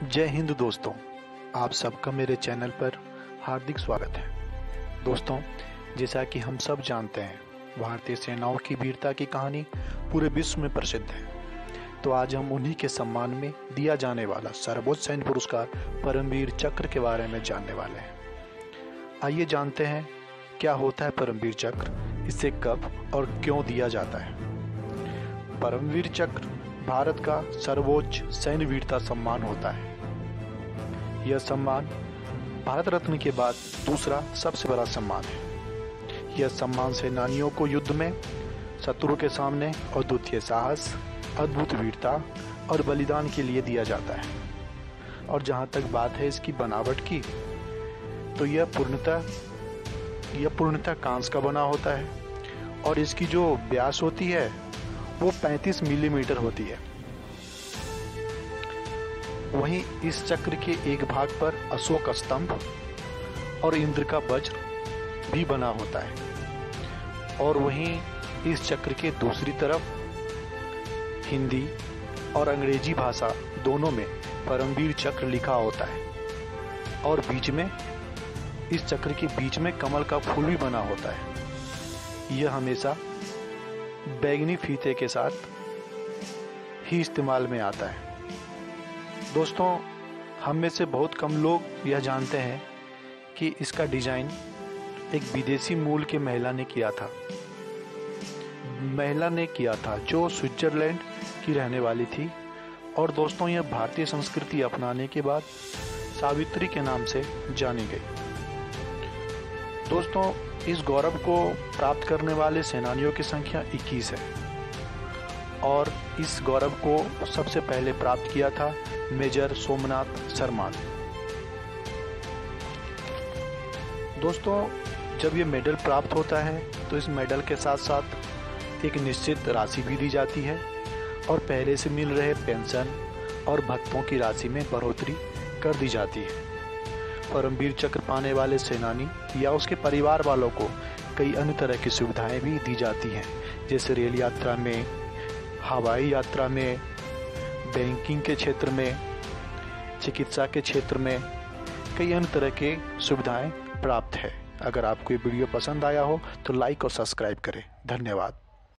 जय हिंद दोस्तों, आप सबका मेरे चैनल पर हार्दिक स्वागत है। दोस्तों, जैसा कि हम सब जानते हैं, भारतीय सेनाओं की वीरता की कहानी पूरे विश्व में प्रसिद्ध है। तो आज हम उन्हीं के सम्मान में दिया जाने वाला सर्वोच्च सैन्य पुरस्कार परमवीर चक्र के बारे में जानने वाले हैं। आइए जानते हैं क्या होता है परमवीर चक्र, इसे कब और क्यों दिया जाता है। परमवीर चक्र भारत का सर्वोच्च सैन्य वीरता सम्मान होता है। यह सम्मान भारत रत्न के बाद दूसरा सबसे बड़ा सम्मान है। यह सम्मान सेनानियों को युद्ध में शत्रु के सामने अद्वितीय साहस, अद्भुत वीरता और बलिदान के लिए दिया जाता है। और जहाँ तक बात है इसकी बनावट की, तो यह पूर्णतः कांस्य का बना होता है और इसकी जो व्यास होती है वो 35 मिलीमीटर होती है। वहीं इस चक्र के एक भाग पर अशोक स्तंभ और इंद्र का वज्र भी बना होता है और वहीं इस चक्र के दूसरी तरफ हिंदी और अंग्रेजी भाषा दोनों में परमवीर चक्र लिखा होता है और बीच में इस चक्र के बीच में कमल का फूल भी बना होता है। यह हमेशा बैंगनी फीते के साथ ही इस्तेमाल में आता है। दोस्तों, हम में से बहुत कम लोग यह जानते हैं कि इसका डिजाइन एक विदेशी मूल के महिला ने किया था जो स्विट्जरलैंड की रहने वाली थी। और दोस्तों, यह भारतीय संस्कृति अपनाने के बाद सावित्री के नाम से जानी गई। दोस्तों, इस गौरव को प्राप्त करने वाले सेनानियों की संख्या 21 है और इस गौरव को सबसे पहले प्राप्त किया था मेजर सोमनाथ शर्मा ने। दोस्तों, जब ये मेडल प्राप्त होता है तो इस मेडल के साथ साथ एक निश्चित राशि भी दी जाती है और पहले से मिल रहे पेंशन और भत्तों की राशि में बढ़ोतरी कर दी जाती है। परमवीर चक्र पाने वाले सेनानी या उसके परिवार वालों को कई अन्य तरह की सुविधाएं भी दी जाती हैं, जैसे रेल यात्रा में, हवाई यात्रा में, बैंकिंग के क्षेत्र में, चिकित्सा के क्षेत्र में कई अन्य तरह की सुविधाएं प्राप्त है। अगर आपको ये वीडियो पसंद आया हो तो लाइक और सब्सक्राइब करें। धन्यवाद।